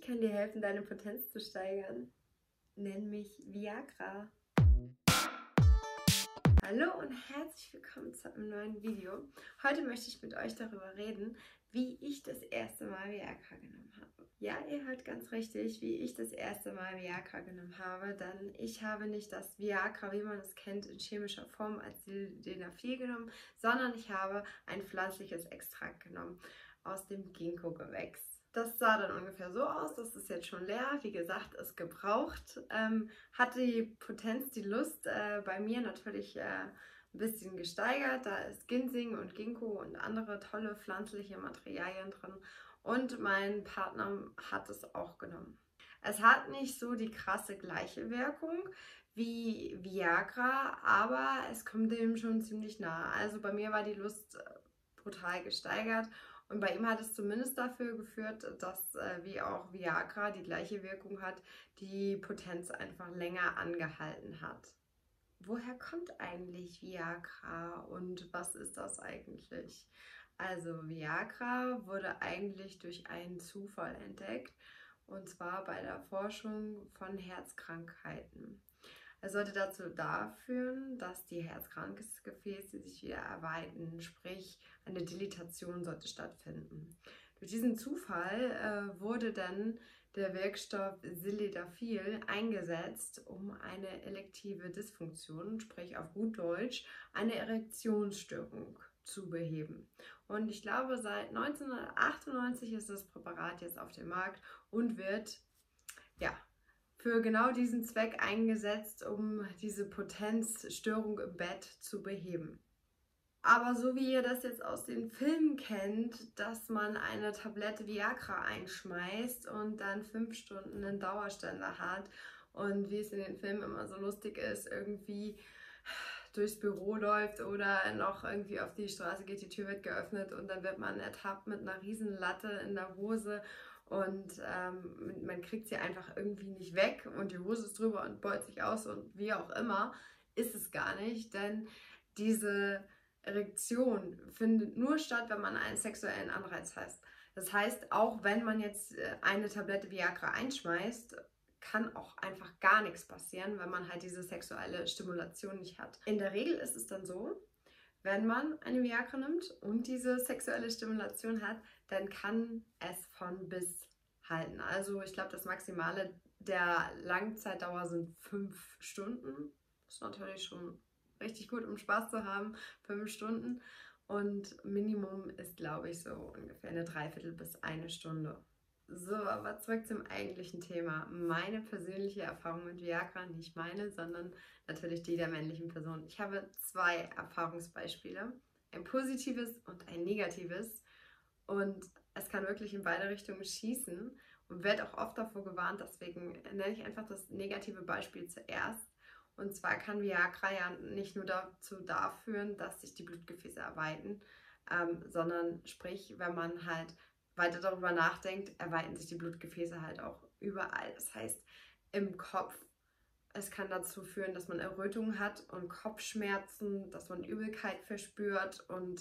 kann dir helfen, deine Potenz zu steigern. Nenn mich Viagra. Hallo und herzlich willkommen zu einem neuen Video. Heute möchte ich mit euch darüber reden, wie ich das erste Mal Viagra genommen habe. Ja, ihr hört ganz richtig, wie ich das erste Mal Viagra genommen habe, denn ich habe nicht das Viagra, wie man es kennt, in chemischer Form als Sildenafil genommen, sondern ich habe ein pflanzliches Extrakt genommen aus dem Ginkgo-Gewächs. Das sah dann ungefähr so aus, das ist jetzt schon leer, wie gesagt, ist gebraucht, hat die Potenz, die Lust bei mir natürlich ein bisschen gesteigert. Da ist Ginseng und Ginkgo und andere tolle pflanzliche Materialien drin und mein Partner hat es auch genommen. Es hat nicht so die krasse gleiche Wirkung wie Viagra, aber es kommt dem schon ziemlich nah. Also bei mir war die Lust brutal gesteigert. Und bei ihm hat es zumindest dafür geführt, dass wie auch Viagra die gleiche Wirkung hat, die Potenz einfach länger angehalten hat. Woher kommt eigentlich Viagra und was ist das eigentlich? Also Viagra wurde eigentlich durch einen Zufall entdeckt und zwar bei der Forschung von Herzkrankheiten. Es sollte dazu führen, dass die Herzkranzgefäße sich wieder erweitern, sprich eine Dilatation sollte stattfinden. Durch diesen Zufall wurde dann der Wirkstoff Sildenafil eingesetzt, um eine elektive Dysfunktion, sprich auf gut Deutsch, eine Erektionsstörung zu beheben. Und ich glaube, seit 1998 ist das Präparat jetzt auf dem Markt und wird, ja, für genau diesen Zweck eingesetzt, um diese Potenzstörung im Bett zu beheben. Aber so wie ihr das jetzt aus den Filmen kennt, dass man eine Tablette Viagra einschmeißt und dann 5 Stunden einen Dauerständer hat und wie es in den Filmen immer so lustig ist, irgendwie durchs Büro läuft oder noch irgendwie auf die Straße geht, die Tür wird geöffnet und dann wird man ertappt mit einer riesen Latte in der Hose und man kriegt sie einfach irgendwie nicht weg und die Hose ist drüber und beult sich aus und wie auch immer, ist es gar nicht, denn diese Erektion findet nur statt, wenn man einen sexuellen Anreiz hat. Das heißt, auch wenn man jetzt eine Tablette Viagra einschmeißt, kann auch einfach gar nichts passieren, wenn man halt diese sexuelle Stimulation nicht hat. In der Regel ist es dann so, wenn man eine Viagra nimmt und diese sexuelle Stimulation hat, dann kann es von bis halten. Also ich glaube, das Maximale der Langzeitdauer sind 5 Stunden. Das ist natürlich schon richtig gut, um Spaß zu haben, 5 Stunden. Und Minimum ist, glaube ich, so ungefähr eine Dreiviertel bis eine Stunde. So, aber zurück zum eigentlichen Thema. Meine persönliche Erfahrung mit Viagra, nicht meine, sondern natürlich die der männlichen Person. Ich habe 2 Erfahrungsbeispiele, ein positives und ein negatives. Und es kann wirklich in beide Richtungen schießen und wird auch oft davor gewarnt. Deswegen nenne ich einfach das negative Beispiel zuerst. Und zwar kann Viagra ja nicht nur dazu führen, dass sich die Blutgefäße erweitern, sondern sprich, wenn man halt weiter darüber nachdenkt, erweitern sich die Blutgefäße halt auch überall. Das heißt, im Kopf. Es kann dazu führen, dass man Errötungen hat und Kopfschmerzen, dass man Übelkeit verspürt und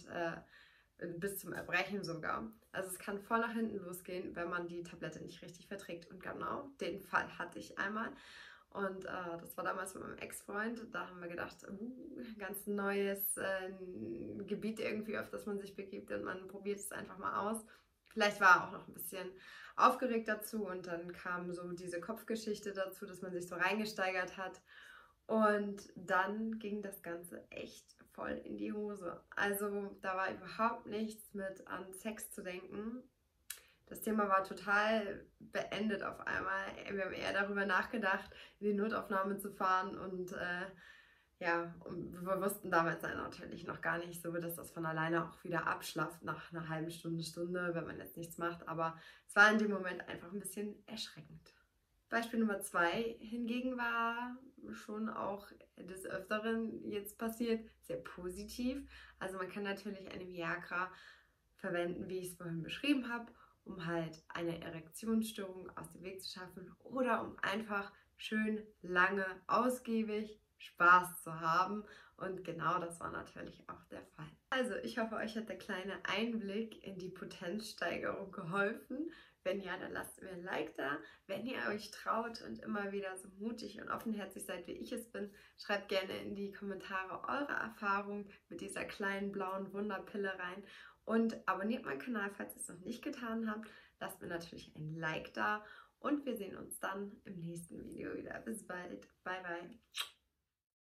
bis zum Erbrechen sogar. Also es kann voll nach hinten losgehen, wenn man die Tablette nicht richtig verträgt. Und genau den Fall hatte ich einmal. Und das war damals mit meinem Ex-Freund. Da haben wir gedacht, ganz neues Gebiet irgendwie, auf das man sich begibt und man probiert es einfach mal aus. Vielleicht war er auch noch ein bisschen aufgeregt dazu und dann kam so diese Kopfgeschichte dazu, dass man sich so reingesteigert hat. Und dann ging das Ganze echt voll in die Hose. Also da war überhaupt nichts mit an Sex zu denken. Das Thema war total beendet auf einmal. Wir haben eher darüber nachgedacht, in die Notaufnahme zu fahren und ja, und wir wussten damals natürlich noch gar nicht so, dass das von alleine auch wieder abschlafft nach einer halben Stunde, wenn man jetzt nichts macht. Aber es war in dem Moment einfach ein bisschen erschreckend. Beispiel Nummer 2 hingegen war schon auch des Öfteren jetzt passiert, sehr positiv. Also man kann natürlich eine Viagra verwenden, wie ich es vorhin beschrieben habe, um halt eine Erektionsstörung aus dem Weg zu schaffen oder um einfach schön lange, ausgiebig Spaß zu haben. Und genau das war natürlich auch der Fall. Also ich hoffe, euch hat der kleine Einblick in die Potenzsteigerung geholfen. Wenn ja, dann lasst mir ein Like da. Wenn ihr euch traut und immer wieder so mutig und offenherzig seid, wie ich es bin, schreibt gerne in die Kommentare eure Erfahrungen mit dieser kleinen blauen Wunderpille rein. Und abonniert meinen Kanal, falls ihr es noch nicht getan habt. Lasst mir natürlich ein Like da. Und wir sehen uns dann im nächsten Video wieder. Bis bald. Bye, bye.